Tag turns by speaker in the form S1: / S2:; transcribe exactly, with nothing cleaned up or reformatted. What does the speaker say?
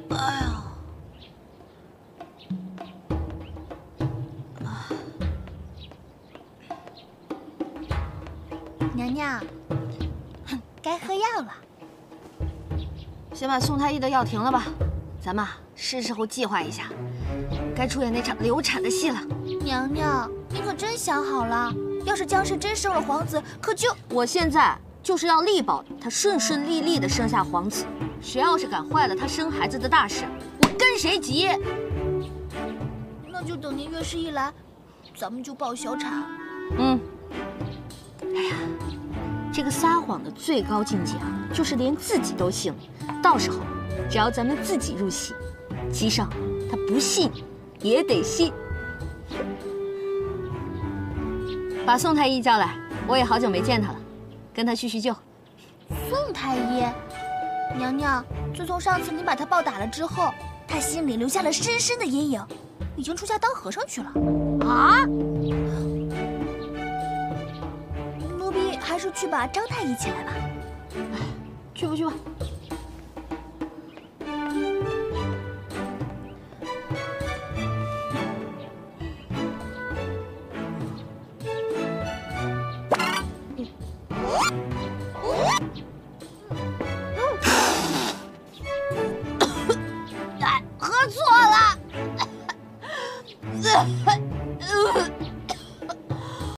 S1: 哎呀！
S2: 娘娘，哼，该喝药了。
S1: 先把宋太医的药停了吧，咱们啊是时候计划一下，该出演那场流产的戏了。
S2: 娘娘，你可真想好了，要是江氏真生了皇子，可就……
S1: 我现在就是要力保他顺顺利利的生下皇子，谁要是敢坏了他生孩子的大事，我跟谁急？
S2: 那就等您月事一来，咱们就抱小产。
S1: 嗯。哎呀，这个撒谎的最高境界啊，就是连自己都信了。到时候，只要咱们自己入戏，姬上他不信也得信。把宋太医叫来，我也好久没见他了，跟他叙叙旧。
S2: 宋太医，娘娘，自从上次你把他暴打了之后，他心里留下了深深的阴影，已经出家当和尚去了。
S1: 啊？
S2: 奴婢还是去把张太医请来吧。
S1: 去吧去吧。